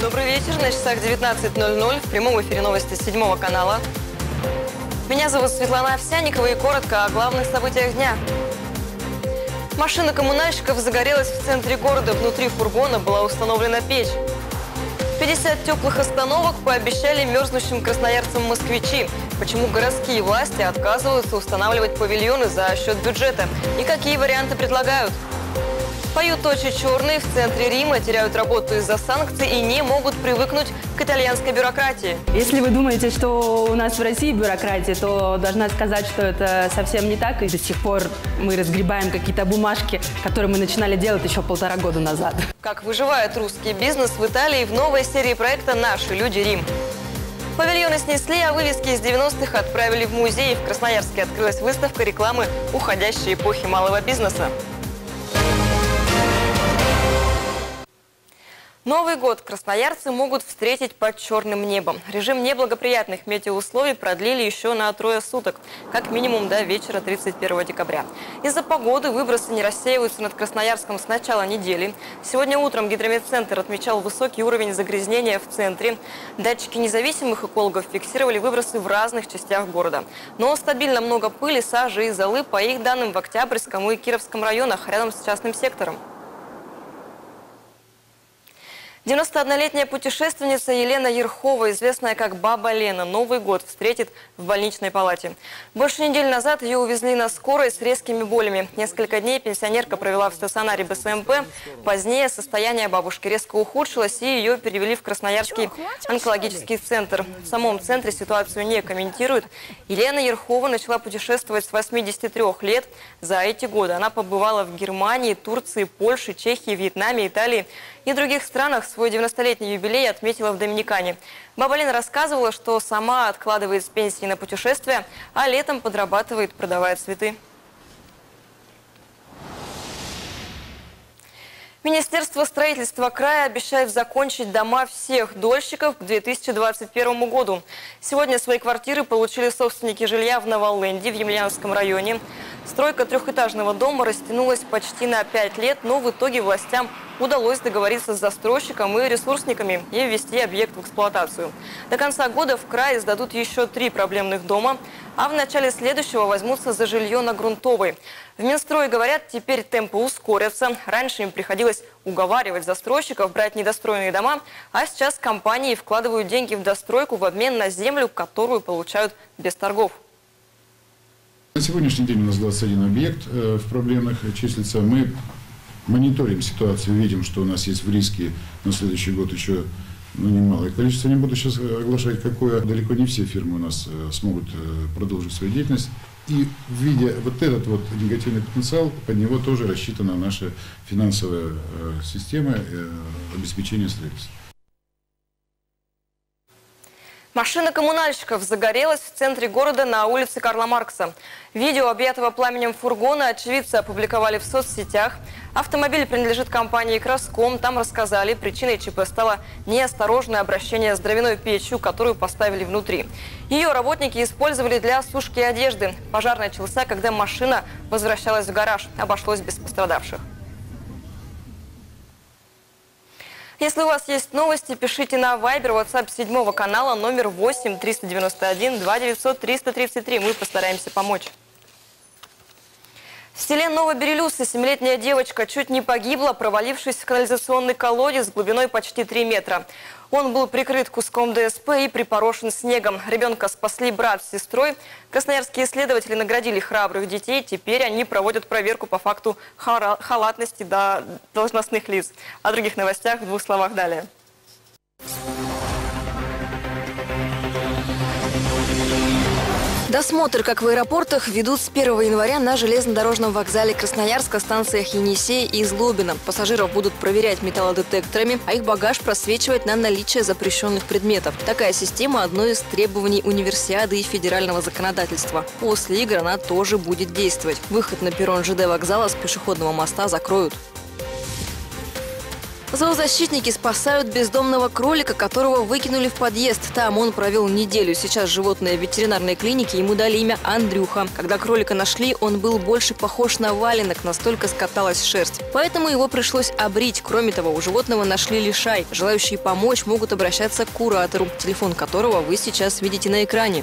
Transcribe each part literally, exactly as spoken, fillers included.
Добрый вечер. На часах девятнадцать ноль ноль. В прямом эфире новости седьмого канала. Меня зовут Светлана Овсянникова и коротко о главных событиях дня. Машина коммунальщиков загорелась в центре города. Внутри фургона была установлена печь. пятьдесят теплых остановок пообещали мерзнущим красноярцам москвичи. Почему городские власти отказываются устанавливать павильоны за счет бюджета? И какие варианты предлагают? Поют очень черные в центре Рима, теряют работу из-за санкций и не могут привыкнуть к итальянской бюрократии. Если вы думаете, что у нас в России бюрократия, то должна сказать, что это совсем не так. И до сих пор мы разгребаем какие-то бумажки, которые мы начинали делать еще полтора года назад. Как выживает русский бизнес в Италии в новой серии проекта «Наши люди. Рим». Павильоны снесли, а вывески из девяностых отправили в музей. В Красноярске открылась выставка рекламы уходящей эпохи малого бизнеса. Новый год красноярцы могут встретить под черным небом. Режим неблагоприятных метеоусловий продлили еще на трое суток, как минимум до вечера тридцать первого декабря. Из-за погоды выбросы не рассеиваются над Красноярском с начала недели. Сегодня утром Гидрометцентр отмечал высокий уровень загрязнения в центре. Датчики независимых экологов фиксировали выбросы в разных частях города. Но стабильно много пыли, сажи и золы, по их данным, в Октябрьском и Кировском районах, рядом с частным сектором. девяностооднолетняя путешественница Елена Ерхова, известная как Баба Лена, Новый год встретит в больничной палате. Больше недели назад ее увезли на скорой с резкими болями. Несколько дней пенсионерка провела в стационаре Бэ Эс Эм Пэ. Позднее состояние бабушки резко ухудшилось, и ее перевели в Красноярский онкологический центр. В самом центре ситуацию не комментируют. Елена Ерхова начала путешествовать с восьмидесяти трёх лет. За эти годы она побывала в Германии, Турции, Польше, Чехии, Вьетнаме, Италии и других странах. Свой девяностолетний юбилей отметила в Доминикане. Баба Лена рассказывала, что сама откладывает с пенсии на путешествия, а летом подрабатывает, продавая цветы. Министерство строительства края обещает закончить дома всех дольщиков к две тысячи двадцать первому году. Сегодня свои квартиры получили собственники жилья в Новоленде, в Емельяновском районе. Стройка трехэтажного дома растянулась почти на пять лет, но в итоге властям удалось договориться с застройщиком и ресурсниками и ввести объект в эксплуатацию. До конца года в крае сдадут еще три проблемных дома, а в начале следующего возьмутся за жилье на Грунтовой. В Минстрое говорят, теперь темпы ускорятся. Раньше им приходилось уговаривать застройщиков брать недостроенные дома, а сейчас компании вкладывают деньги в достройку в обмен на землю, которую получают без торгов. На сегодняшний день у нас двадцать один объект в проблемных числится. Мы мониторим ситуацию, видим, что у нас есть в риске на следующий год еще ну, немалое количество. Не буду сейчас оглашать, какое. Далеко не все фирмы у нас смогут продолжить свою деятельность. И видя вот этот вот негативный потенциал, под него тоже рассчитана наша финансовая система обеспечения строительства. Машина коммунальщиков загорелась в центре города на улице Карла Маркса. Видео объятого пламенем фургона очевидцы опубликовали в соцсетях. Автомобиль принадлежит компании «Краском». Там рассказали, причиной ЧП стало неосторожное обращение с дровяной печью, которую поставили внутри. Ее работники использовали для сушки одежды. Пожар начался, когда машина возвращалась в гараж. Обошлось без пострадавших. Если у вас есть новости, пишите на Вайбер, WhatsApp седьмого канала, номер восемь триста девяносто один два девятьсот триста тридцать три. Мы постараемся помочь. В селе Новобирелюсы семилетняя девочка чуть не погибла, провалившись в канализационный колодец глубиной почти три метра. Он был прикрыт куском Дэ Эс Пэ и припорошен снегом. Ребенка спасли брат с сестрой. Красноярские следователи наградили храбрых детей. Теперь они проводят проверку по факту халатности до должностных лиц. О других новостях в двух словах далее. Досмотр, как в аэропортах, ведут с первого января на железнодорожном вокзале Красноярска, станциях Енисей и Злобина. Пассажиров будут проверять металлодетекторами, а их багаж просвечивать на наличие запрещенных предметов. Такая система – одно из требований универсиады и федерального законодательства. После игр она тоже будет действовать. Выход на перрон Жэ Дэ вокзала с пешеходного моста закроют. Зоозащитники спасают бездомного кролика, которого выкинули в подъезд. Там он провел неделю. Сейчас животное в ветеринарной клинике, ему дали имя Андрюха. Когда кролика нашли, он был больше похож на валенок, настолько скаталась шерсть. Поэтому его пришлось обрить. Кроме того, у животного нашли лишай. Желающие помочь могут обращаться к куратору, телефон которого вы сейчас видите на экране.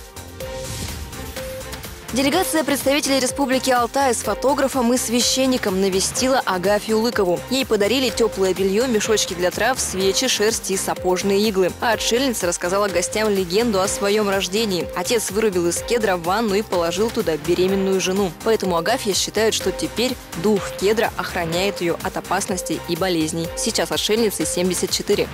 Делегация представителей Республики Алтай с фотографом и священником навестила Агафью Лыкову. Ей подарили теплое белье, мешочки для трав, свечи, шерсти и сапожные иглы. А отшельница рассказала гостям легенду о своем рождении. Отец вырубил из кедра ванну и положил туда беременную жену. Поэтому Агафья считает, что теперь дух кедра охраняет ее от опасностей и болезней. Сейчас отшельнице семьдесят четыре.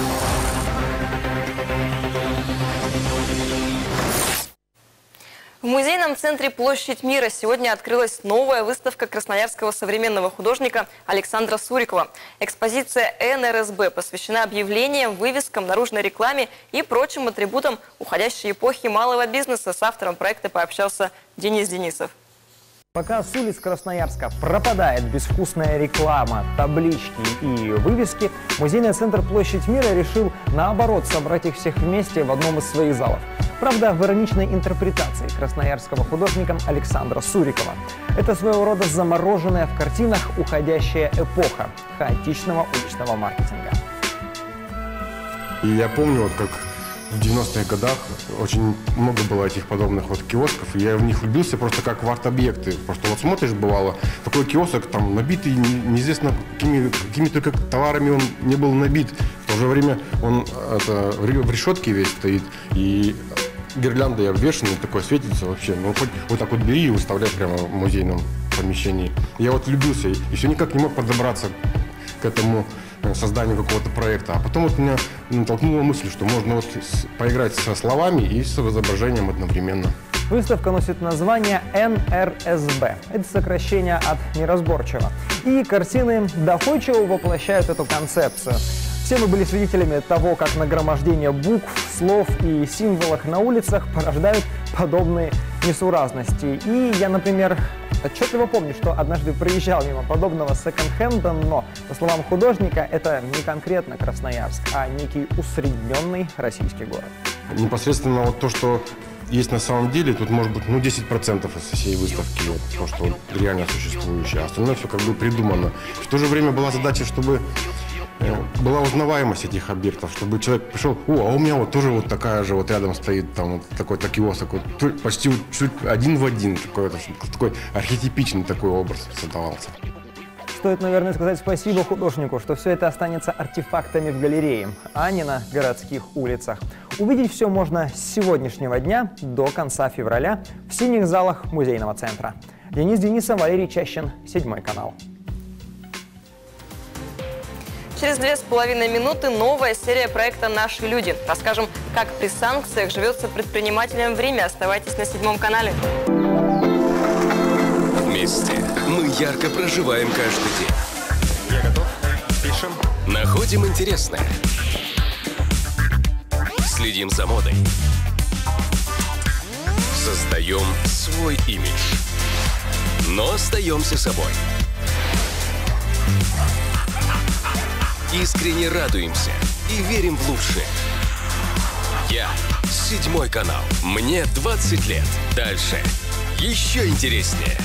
В музейном центре «Площадь мира» сегодня открылась новая выставка красноярского современного художника Александра Сурикова. Экспозиция эн эр эс бэ посвящена объявлениям, вывескам, наружной рекламе и прочим атрибутам уходящей эпохи малого бизнеса. С автором проекта пообщался Денис Денисов. Пока с улиц Красноярска пропадает безвкусная реклама, таблички и вывески, музейный центр «Площадь мира» решил, наоборот, собрать их всех вместе в одном из своих залов. Правда, в ироничной интерпретации красноярского художника Александра Сурикова. Это своего рода замороженная в картинах уходящая эпоха хаотичного уличного маркетинга. И я помню, вот как в девяностых годах очень много было этих подобных вот киосков, и я в них влюбился просто как в арт-объекты. Просто вот смотришь, бывало, такой киосок там набитый, неизвестно какими, какими только товарами он не был набит. В то же время он это, в решетке весь стоит, и гирляндой обвешанный, такой светится вообще. Ну хоть вот так вот бери и выставляй прямо в музейном помещении. Я вот влюбился и все никак не мог подобраться к этому созданию какого-то проекта. А потом вот меня натолкнула мысль, что можно вот поиграть со словами и с изображением одновременно. Выставка носит название эн эр эс бэ. Это сокращение от неразборчиво. И картины доходчиво воплощают эту концепцию. Все мы были свидетелями того, как нагромождение букв, слов и символов на улицах порождают подобные несуразности. И я, например, отчетливо помню, что однажды проезжал мимо подобного секонд-хенда, но, по словам художника, это не конкретно Красноярск, а некий усредненный российский город. Непосредственно вот то, что есть на самом деле, тут может быть ну, десять процентов из всей выставки, вот, то, что реально существующее, а остальное все как бы придумано. В то же время была задача, чтобы была узнаваемость этих объектов, чтобы человек пришел, о, а у меня вот тоже вот такая же, вот рядом стоит там вот такой-то киосок, вот, почти вот, чуть один в один, такой, такой архетипичный такой образ создавался. Стоит, наверное, сказать спасибо художнику, что все это останется артефактами в галерее, а не на городских улицах. Увидеть все можно с сегодняшнего дня до конца февраля в синих залах музейного центра. Денис Денисов, Валерий Чащин, Седьмой канал. Через две с половиной минуты новая серия проекта «Наши люди». Расскажем, как при санкциях живется предпринимателям в Риме. Оставайтесь на Седьмом канале. Вместе мы ярко проживаем каждый день. Я готов. Пишем. Находим интересное. Следим за модой. Создаем свой имидж. Но остаемся собой. Искренне радуемся и верим в лучшее. Я Седьмой канал. Мне двадцать лет. Дальше еще интереснее.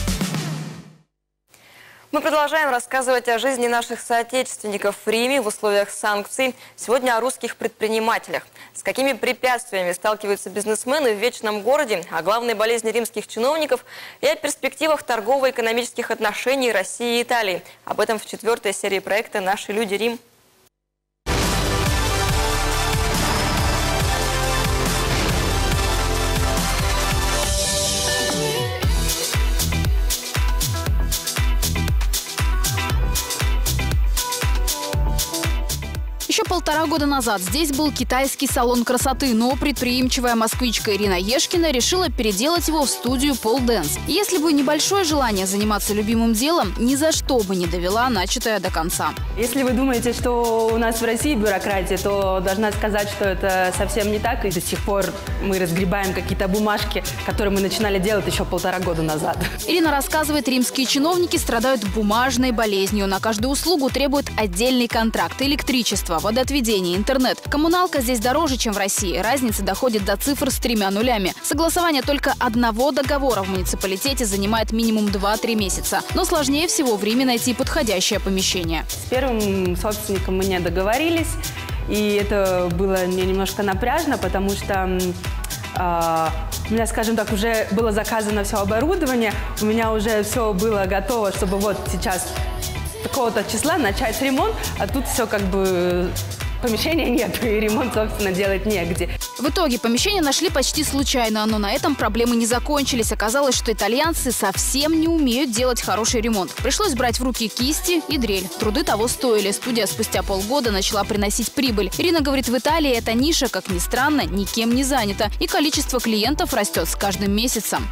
Мы продолжаем рассказывать о жизни наших соотечественников в Риме в условиях санкций. Сегодня о русских предпринимателях. С какими препятствиями сталкиваются бизнесмены в вечном городе, о главной болезни римских чиновников и о перспективах торгово-экономических отношений России и Италии. Об этом в четвертой серии проекта «Наши люди. Рим». Еще полтора Полтора года назад здесь был китайский салон красоты, но предприимчивая москвичка Ирина Ешкина решила переделать его в студию пол-дэнс. Если бы небольшое желание заниматься любимым делом, ни за что бы не довела начатое до конца. Если вы думаете, что у нас в России бюрократия, то должна сказать, что это совсем не так. И до сих пор мы разгребаем какие-то бумажки, которые мы начинали делать еще полтора года назад. Ирина рассказывает, римские чиновники страдают бумажной болезнью. На каждую услугу требуют отдельный контракт. Электричество, водоотведение, интернет. Коммуналка здесь дороже, чем в России. Разница доходит до цифр с тремя нулями. Согласование только одного договора в муниципалитете занимает минимум два-три месяца. Но сложнее всего в Риме найти подходящее помещение. С первым собственником мы не договорились. И это было мне немножко напряжно, потому что э, у меня, скажем так, уже было заказано все оборудование. У меня уже все было готово, чтобы вот сейчас такого-то числа начать ремонт, а тут все как бы помещения нет, и ремонт, собственно, делать негде. В итоге помещение нашли почти случайно, но на этом проблемы не закончились. Оказалось, что итальянцы совсем не умеют делать хороший ремонт. Пришлось брать в руки кисти и дрель. Труды того стоили. Студия спустя полгода начала приносить прибыль. Ирина говорит, в Италии эта ниша, как ни странно, никем не занята. И количество клиентов растет с каждым месяцем.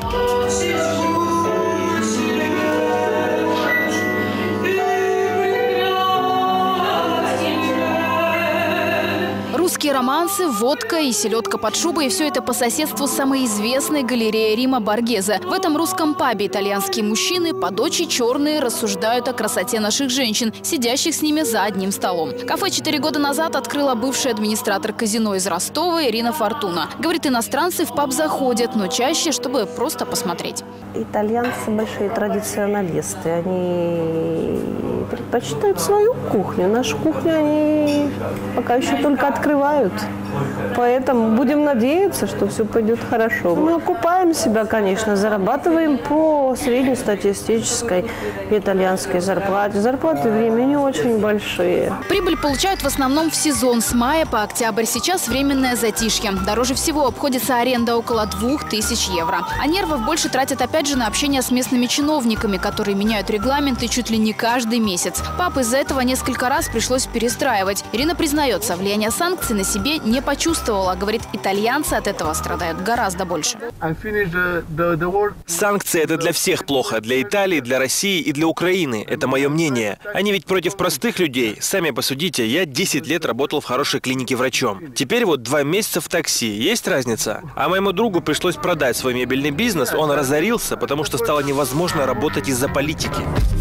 Русские романсы, водка и селедка под шубой – и все это по соседству с самой известной галереей Рима Боргезе. В этом русском пабе итальянские мужчины, под очи черные, рассуждают о красоте наших женщин, сидящих с ними за одним столом. Кафе четыре года назад открыла бывший администратор казино из Ростова Ирина Фортуна. Говорит, иностранцы в паб заходят, но чаще, чтобы просто посмотреть. Итальянцы большие традиционалисты. Они предпочитают свою кухню. Нашу кухню они пока еще только открывают. Поэтому будем надеяться, что все пойдет хорошо. Мы окупаем себя, конечно, зарабатываем по среднестатистической итальянской зарплате. Зарплаты в Риме не очень большие. Прибыль получают в основном в сезон с мая по октябрь. Сейчас временное затишье. Дороже всего обходится аренда около двух тысяч евро. А нервов больше тратят опять же на общение с местными чиновниками, которые меняют регламенты чуть ли не каждый месяц. Пап из-за этого несколько раз пришлось перестраивать. Ирина признается, влияние санкций на себе не почувствовала. Говорит, итальянцы от этого страдают гораздо больше. Санкции – это для всех плохо. Для Италии, для России и для Украины. Это мое мнение. Они ведь против простых людей. Сами посудите, я десять лет работал в хорошей клинике врачом. Теперь вот два месяца в такси. Есть разница? А моему другу пришлось продать свой мебельный бизнес. Он разорился, потому что стало невозможно работать из-за политики.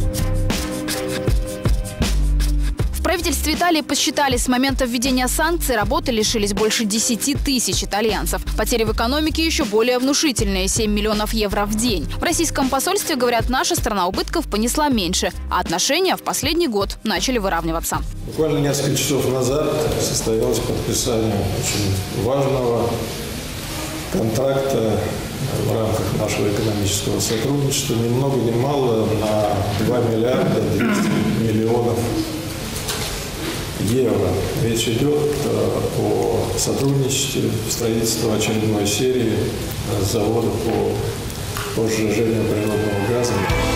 В правительстве Италии посчитали, с момента введения санкций работы лишились больше десяти тысяч итальянцев. Потери в экономике еще более внушительные – семь миллионов евро в день. В российском посольстве говорят, наша страна убытков понесла меньше, а отношения в последний год начали выравниваться. Буквально несколько часов назад состоялось подписание очень важного контракта в рамках нашего экономического сотрудничества. Ни много ни мало на два миллиарда двести миллионов евро. Речь идет о сотрудничестве в строительстве очередной серии завода по, по сжижению природного газа.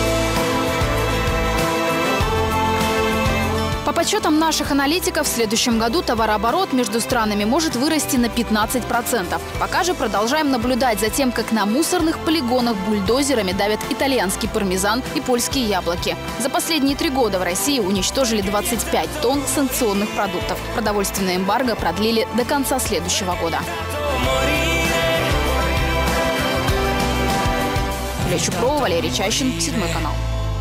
По подсчетам наших аналитиков, в следующем году товарооборот между странами может вырасти на пятнадцать процентов. Пока же продолжаем наблюдать за тем, как на мусорных полигонах бульдозерами давят итальянский пармезан и польские яблоки. За последние три года в России уничтожили двадцать пять тонн санкционных продуктов. Продовольственное эмбарго продлили до конца следующего года. Юлия Чупрова, Валерий Чащин, Седьмой канал.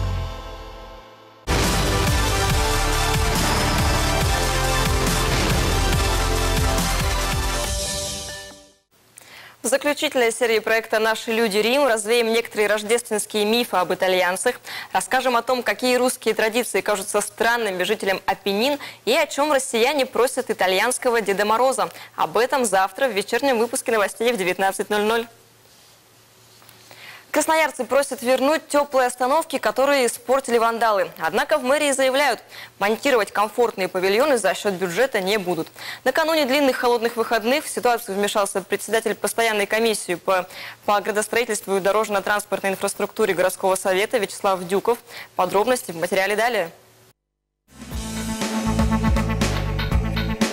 В заключительной серии проекта «Наши люди. Рим» развеем некоторые рождественские мифы об итальянцах, расскажем о том, какие русские традиции кажутся странными жителям Апеннин и о чем россияне просят итальянского Деда Мороза. Об этом завтра в вечернем выпуске новостей в девятнадцать ноль ноль. Красноярцы просят вернуть теплые остановки, которые испортили вандалы. Однако в мэрии заявляют, монтировать комфортные павильоны за счет бюджета не будут. Накануне длинных холодных выходных в ситуацию вмешался председатель постоянной комиссии по, по градостроительству и дорожно-транспортной инфраструктуре городского совета Вячеслав Дюков. Подробности в материале далее.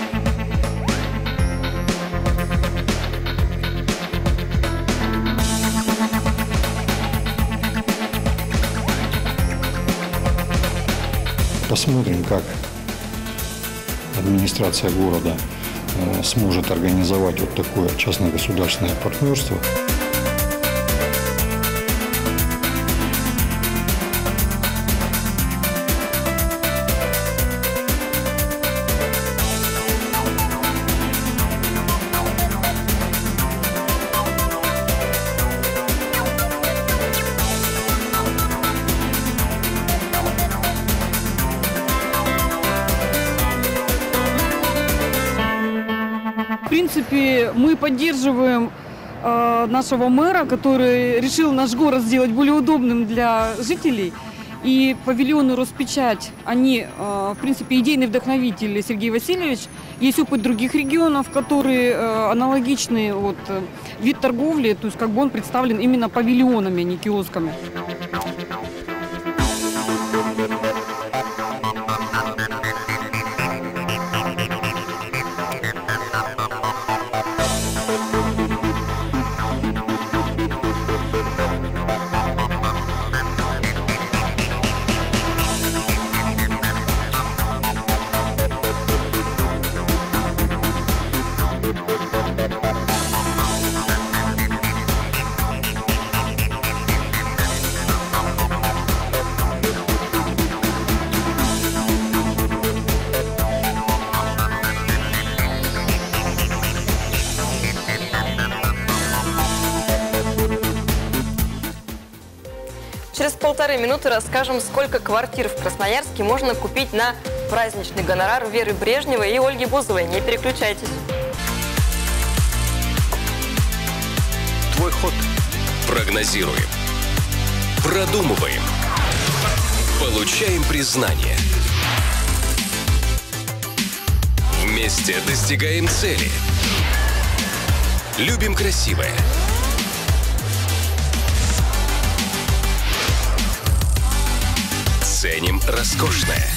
посмотрим, как администрация города сможет организовать вот такое частно-государственное партнерство. В принципе, мы поддерживаем э, нашего мэра, который решил наш город сделать более удобным для жителей. И павильоны «Роспечать», они, э, в принципе, идейный вдохновитель Сергей Васильевич. Есть опыт других регионов, которые э, аналогичный вот, э, вид торговли, то есть как бы он представлен именно павильонами, а не киосками. Через полторы минуты расскажем, сколько квартир в Красноярске можно купить на праздничный гонорар Веры Брежневой и Ольги Бузовой. Не переключайтесь. Твой ход. Прогнозируем. Продумываем. Получаем признание. Вместе достигаем цели. Любим красивое. Ценим роскошное.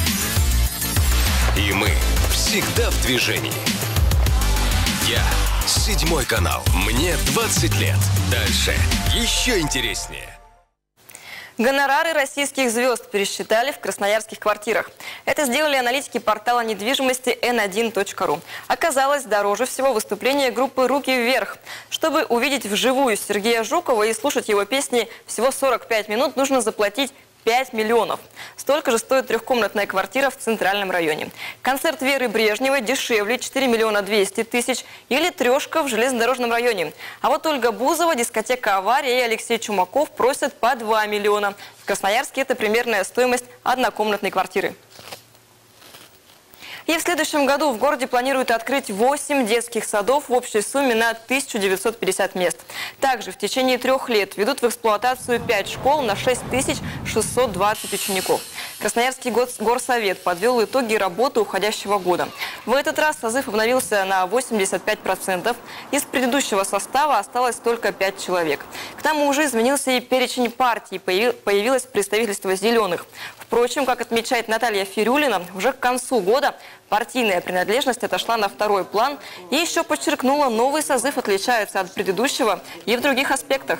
И мы всегда в движении. Я седьмой канал. Мне двадцать лет. Дальше еще интереснее. Гонорары российских звезд пересчитали в красноярских квартирах. Это сделали аналитики портала недвижимости эн один точка ру. Оказалось, дороже всего выступление группы «Руки вверх». Чтобы увидеть вживую Сергея Жукова и слушать его песни всего сорок пять минут, нужно заплатить пять миллионов. Столько же стоит трехкомнатная квартира в центральном районе. Концерт Веры Брежневой дешевле четыре миллиона двести тысяч или трешка в железнодорожном районе. А вот Ольга Бузова, дискотека «Авария» и Алексей Чумаков просят по два миллиона. В Красноярске это примерная стоимость однокомнатной квартиры. И в следующем году в городе планируют открыть восемь детских садов в общей сумме на тысячу девятьсот пятьдесят мест. Также в течение трех лет ведут в эксплуатацию пять школ на шесть тысяч шестьсот двадцать учеников. Красноярский горсовет подвел итоги работы уходящего года. В этот раз созыв обновился на восемьдесят пять процентов. Из предыдущего состава осталось только пять человек. К тому же изменился и перечень партий, появилось представительство «Зеленых». Впрочем, как отмечает Наталья Фирюлина, уже к концу года партийная принадлежность отошла на второй план и еще подчеркнула, новый созыв отличается от предыдущего и в других аспектах.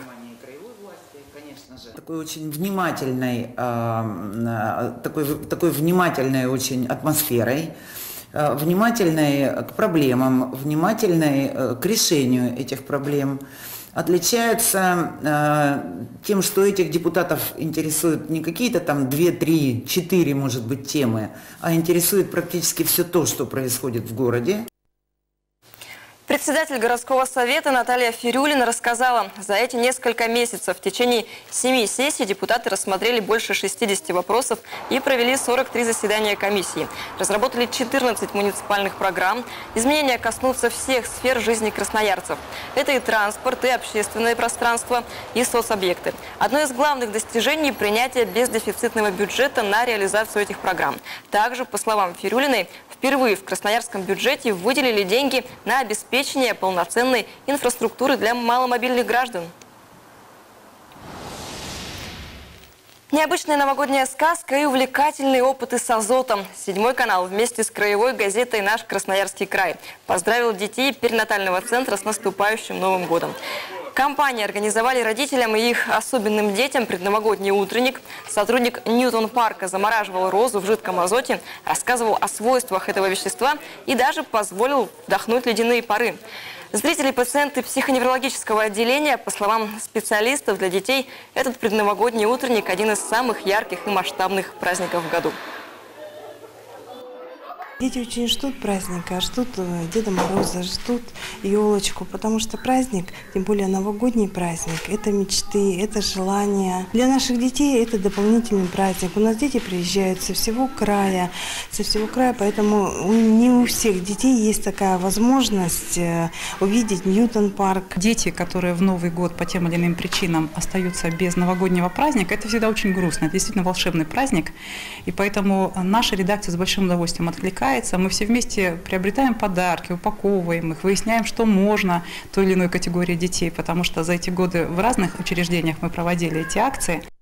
Такой очень внимательной, такой, такой внимательной очень атмосферой, внимательной к проблемам, внимательной к решению этих проблем. Отличаются э, тем, что этих депутатов интересуют не какие-то там две, три, четыре, может быть, темы, а интересует практически все то, что происходит в городе. Председатель городского совета Наталья Фирюлина рассказала, за эти несколько месяцев в течение семи сессий депутаты рассмотрели больше шестидесяти вопросов и провели сорок три заседания комиссии. Разработали четырнадцать муниципальных программ. Изменения коснутся всех сфер жизни красноярцев. Это и транспорт, и общественное пространство, и соцобъекты. Одно из главных достижений – принятие бездефицитного бюджета на реализацию этих программ. Также, по словам Фирюлиной, впервые в красноярском бюджете выделили деньги на обеспечение полноценной инфраструктуры для маломобильных граждан. Необычная новогодняя сказка и увлекательные опыты с азотом. Седьмой канал вместе с краевой газетой «Наш Красноярский край» поздравил детей перинатального центра с наступающим Новым годом. Компании организовали родителям и их особенным детям предновогодний утренник. Сотрудник Ньютон-парка замораживал розу в жидком азоте, рассказывал о свойствах этого вещества и даже позволил вдохнуть ледяные пары. Зрители и пациенты психоневрологического отделения, по словам специалистов, для детей этот предновогодний утренник – один из самых ярких и масштабных праздников в году. Дети очень ждут праздника, ждут Деда Мороза, ждут елочку, потому что праздник, тем более новогодний праздник, это мечты, это желания. Для наших детей это дополнительный праздник. У нас дети приезжают со всего края, со всего края, поэтому не у всех детей есть такая возможность увидеть Ньютон-парк. Дети, которые в Новый год по тем или иным причинам остаются без новогоднего праздника, это всегда очень грустно, это действительно волшебный праздник, и поэтому наша редакция с большим удовольствием откликается. Мы все вместе приобретаем подарки, упаковываем их, выясняем, что можно той или иной категории детей, потому что за эти годы в разных учреждениях мы проводили эти акции.